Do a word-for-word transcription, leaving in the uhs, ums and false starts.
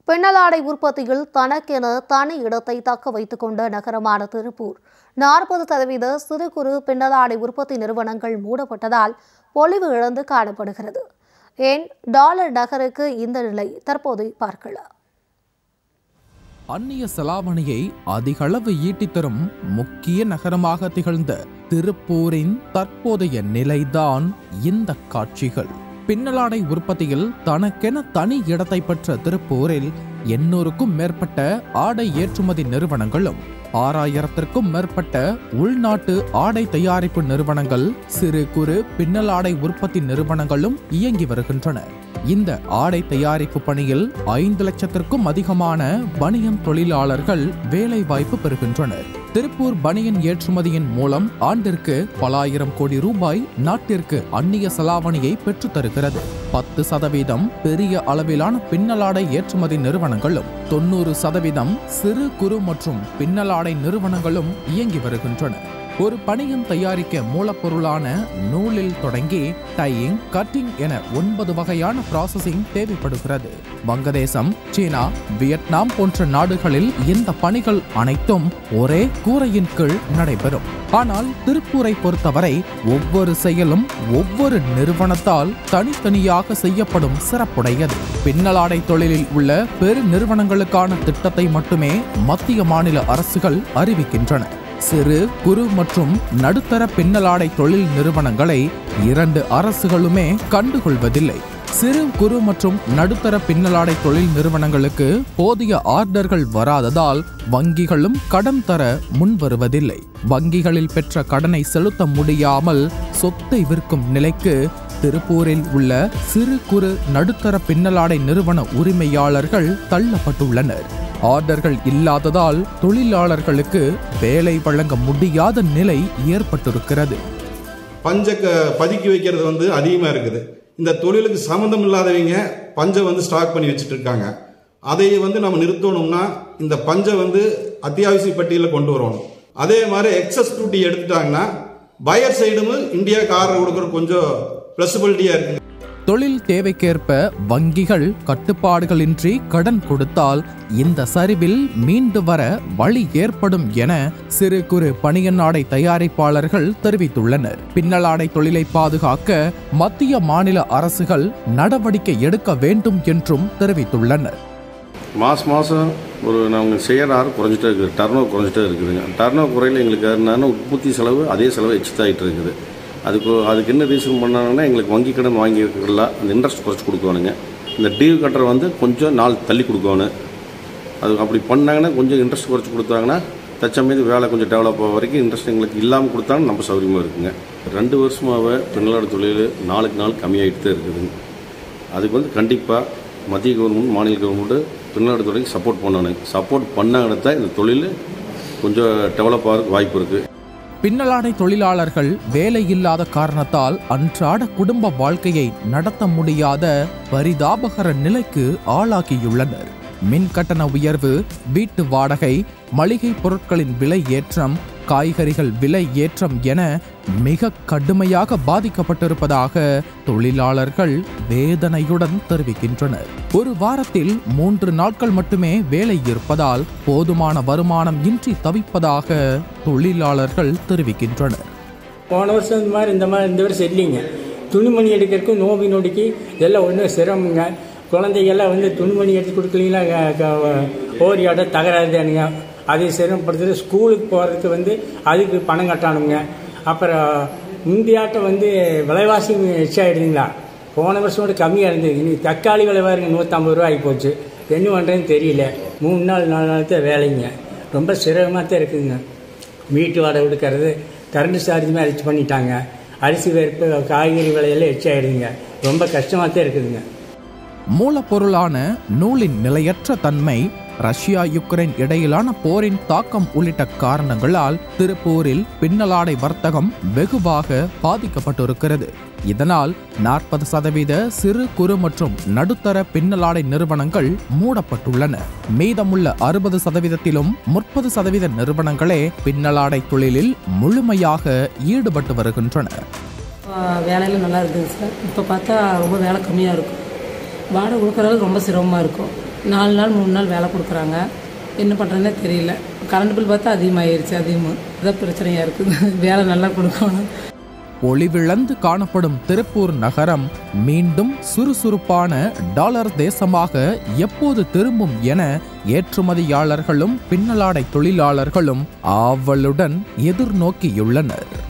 பின்னலாடை உற்பத்தியில் தனக்கென தனி இடத்தை தக்க வைத்துக் கொண்ட நகரமான திருப்பூர் நாற்பது சதவீத சிறு குறு பின்னலாடை உற்பத்தி நிறுவனங்கள் மூடப்பட்டதால் பொலிவு இழந்து காணப்படுகிறது. ஏன் டாலர் நகருக்கு இந்த நிலை? தற்போது பார்க்கலாம். அந்நிய செலாவணியை அதிகளவு ஈட்டித்தரும் முக்கிய நகரமாக திகழ்ந்த திருப்பூரின் தற்போதைய நிலைதான் இந்த காட்சிகள். பின்னலாடை உற்பத்தியில் தனக்கென தனி இடத்தை பெற்ற திருப்பூரில் எண்ணூறுக்கும் மேற்பட்ட ஆடை ஏற்றுமதி நிறுவனங்களும் ஆறாயிரத்திற்கும் மேற்பட்ட உள்நாட்டு ஆடை தயாரிப்பு நிறுவனங்கள், சிறு குறு பின்னலாடை உற்பத்தி நிறுவனங்களும் இயங்கி வருகின்றன. இந்த ஆடை தயாரிப்பு பணியில் ஐந்து லட்சத்திற்கும் அதிகமான பனியன் தொழிலாளர்கள் வேலை வாய்ப்பு பெறுகின்றனர். திருப்பூர் பனியன் ஏற்றுமதியின் மூலம் ஆண்டிற்கு பலாயிரம் கோடி ரூபாய் நாட்டிற்கு அந்நிய செலாவணியை பெற்றுத் தருகிறது. பத்து சதவீதம் பெரிய அளவிலான பின்னலாடை ஏற்றுமதி நிறுவனங்களும் தொன்னூறு சதவீதம் சிறு குறு மற்றும் பின்னலாடை நிறுவனங்களும் இயங்கி வருகின்றன. ஒரு பனியன் தயாரிக்க மூலப்பொருளான நூலில் தொடங்கி டையிங், கட்டிங் என ஒன்பது வகையான ப்ராசஸிங் தேவைப்படுகிறது. வங்கதேசம், சீனா, வியட்நாம் போன்ற நாடுகளில் இந்த பணிகள் அனைத்தும் ஒரே கூரையின் கீழ் நடைபெறும். ஆனால் திருப்பூரை பொறுத்தவரை ஒவ்வொரு செயலும் ஒவ்வொரு நிறுவனத்தால் தனித்தனியாக செய்யப்படும் சிறப்புடையது. பின்னலாடை தொழிலில் உள்ள பெரு நிறுவனங்களுக்கான திட்டத்தை மட்டுமே மத்திய மாநில அரசுகள் அறிவிக்கின்றன. சிறு குறு மற்றும் நடுத்தர பின்னலாடை தொழில் நிறுவனங்களை இரண்டு அரசுகளுமே கண்டுகொள்வதில்லை. சிறு குறு மற்றும் நடுத்தர பின்னலாடை தொழில் நிறுவனங்களுக்கு போதிய ஆர்டர்கள் வராததால் வங்கிகளும் கடன் தர முன் வருவதில்லை. வங்கிகளில் பெற்ற கடனை செலுத்த முடியாமல் சொத்தை விற்கும் நிலைக்கு திருப்பூரில் உள்ள சிறு குறு நடுத்தர பின்னலாடை நிறுவன உரிமையாளர்கள் தள்ளப்பட்டுள்ளனர். ஆர்டர்கள் இல்லாததால் தொழிலாளர்களுக்கு வேலை வழங்க முடியாத நிலை ஏற்பட்டிருக்கிறது. பஞ்ச பதுக்கி வைக்கிறது வந்து அதிகமாக இருக்குது. இந்த தொழிலுக்கு சம்மந்தம் இல்லாதவங்க பஞ்சை வந்து ஸ்டாக் பண்ணி வச்சுட்டு இருக்காங்க. அதை வந்து நம்ம நிறுத்தணும்னா இந்த பஞ்சை வந்து அத்தியாவசிய பட்டியலில் கொண்டு வரணும். அதே மாதிரி எக்ஸஸ் டியூட்டி எடுத்துட்டாங்கன்னா பயர் சைடும் இந்தியாவுக்கு ஆர்டர் கொடுக்குற கொஞ்சம் பிளஸிபிலிட்டியாக இருக்குது. தொழில் தேவைக்கேற்ப வங்கிகள் கட்டுப்பாடுகளின்றி கடன் கொடுத்தால் இந்த சரிவில் மீண்டு வர வழி ஏற்படும் என சிறு குறு பனியன் ஆடை தயாரிப்பாளர்கள் தெரிவித்துள்ளனர். பின்னலாடை தொழிலை பாதுகாக்க மத்திய மாநில அரசுகள் நடவடிக்கை எடுக்க வேண்டும் என்றும் தெரிவித்துள்ளனர். மாதம் மாதம் ஒரு நாங்கள் செய்கிற ஆறு குறைஞ்சிட்டே இருக்குது, டர்னோவர் குறைஞ்சிட்டே இருக்குதுங்க. டர்னோவர் குறையில் எங்களுக்கு என்னன்னா உற்பத்தி செலவு அதே செலவு எக்ஸ்ட்ராகிட்டு இருக்குது. அதுக்கு அதுக்கு என்ன ரீசன் பண்ணாங்கன்னா எங்களுக்கு வங்கி கடன் வாங்கியிருக்கலாம், அந்த இன்ட்ரெஸ்ட் குறைச்சி கொடுக்கணுங்க. இந்த டியூ கட்டுற வந்து கொஞ்சம் நாள் தள்ளி கொடுக்கணும். அது அப்படி பண்ணாங்கன்னா கொஞ்சம் இன்ட்ரெஸ்ட் குறைச்சி கொடுத்தாங்கன்னா தச்சமேது வேலை கொஞ்சம் டெவலப் ஆக வரைக்கும் இன்ட்ரெஸ்ட் எங்களுக்கு இல்லாமல் கொடுத்தாங்கன்னா நம்ம சௌகரியமாக இருக்குங்க. ரெண்டு வருஷமாகவே பின்னலாடை தொழில் நாளுக்கு நாள் கம்மியாகிட்டு தான் இருக்குதுங்க. அதுக்கு வந்து கண்டிப்பாக மத்திய கவர்மெண்ட், மாநில கவர்மெண்ட்டு பின்னலாடை தொழிலுக்கு சப்போர்ட் பண்ணணும். சப்போர்ட் பண்ணாங்கன்னா தான் இந்த தொழில் கொஞ்சம் டெவலப் ஆகிறதுக்கு வாய்ப்பு இருக்குது. பின்னலாடை தொழிலாளர்கள் வேலை இல்லாத காரணத்தால் அன்றாட குடும்ப வாழ்க்கையை நடத்த முடியாத பரிதாபகர நிலைக்கு ஆளாகியுள்ளனர். மின் கட்டண உயர்வு, வீட்டு வாடகை, மளிகை பொருட்களின் விலை ஏற்றம், காய்கறிகள் விலை ஏற்றம் என மிக கடுமையாக பாதிக்கப்பட்டிருப்பதாக தொழிலாளர்கள் வேதனையுடன் தெரிவிக்கின்றனர். ஒரு வாரத்தில் மூன்று நாட்கள் மட்டுமே வேலை இருப்பதால் போதுமான வருமானம் இன்றி தவிப்பதாக தொழிலாளர்கள் தெரிவிக்கின்றனர். போன வருஷம் இந்த மாதிரி இந்த மாதிரி இந்த வருஷம் இல்லைங்க. துணிமணி எடுக்கிறதுக்கு நோம்பி நொடிக்கு எல்லாம் ஒன்றும் சிரமங்க. குழந்தைகள்லாம் வந்து துணிமணி எடுத்து கொடுக்கலீங்களா ஓரியாட தகராதுங்க. அதை சிரமப்படுத்துறது. ஸ்கூலுக்கு போகிறதுக்கு வந்து அதுக்கு பணம் கட்டணுங்க. அப்புறம் இந்தியாட்டம் வந்து விலைவாசி எச்சாயிடுதுங்களா. போன வருஷம் கூட கம்மியாக இருந்தது. இன்னைக்கு தக்காளி விலை பாருங்க நூற்றம்பது ரூபா ஆகி போச்சு. என்ன பண்ணுறதுன்னு தெரியல. மூணு நாள் நாலு நாள் தான் வேலைங்க. ரொம்ப சிரமமாக தான் இருக்குதுங்க. வீட்டு வாடகை கொடுக்கறது, கரண்ட் சார்ஜுமே அரிச்சு பண்ணிட்டாங்க. அரிசி வேர்ப்பு, காய்கறி விலையெல்லாம் எச்சாயிடுதுங்க. ரொம்ப கஷ்டமாக தான் இருக்குதுங்க. மூலப்பொருளான நூலின் நிலையற்ற தன்மை, ரஷ்யா யுக்ரைன் இடையிலான போரின் தாக்கம் உள்ளிட்ட காரணங்களால் திருப்பூரில் பின்னலாடை வர்த்தகம் வெகுவாக பாதிக்கப்பட்டிருக்கிறது. இதனால் நாற்பது சதவீத சிறு குறு மற்றும் நடுத்தர பின்னலாடை நிறுவனங்கள் மூடப்பட்டுள்ளன. மீதமுள்ள அறுபது சதவீதத்திலும் முப்பது சதவீத நிறுவனங்களே பின்னலாடை தொழிலில் முழுமையாக ஈடுபட்டு வருகின்றன. வேலையில நல்லா இருக்குது சார். இப்போ பார்த்தா ரொம்ப வேலை கம்மியாக இருக்கும். வாடகை கொடுக்குறதுக்கு ரொம்ப சிரமமாக இருக்கும். நாலு நாள் மூணு நாள் வேலை கொடுக்குறாங்க. என்ன பண்ணுறதுனே தெரியல. கரண்ட் பில் பார்த்தா அதிகமாகிருச்சு. அதிகமாக இதான் பிரச்சனையாக இருக்குது. வேலை நல்லா கொடுக்கணும். ஒளிவிழந்து காணப்படும் திருப்பூர் நகரம் மீண்டும் சுறுசுறுப்பான டாலர் தேசமாக எப்போது திரும்பும் என ஏற்றுமதியாளர்களும் பின்னலாடை தொழிலாளர்களும் ஆவலுடன் எதிர்நோக்கியுள்ளனர்.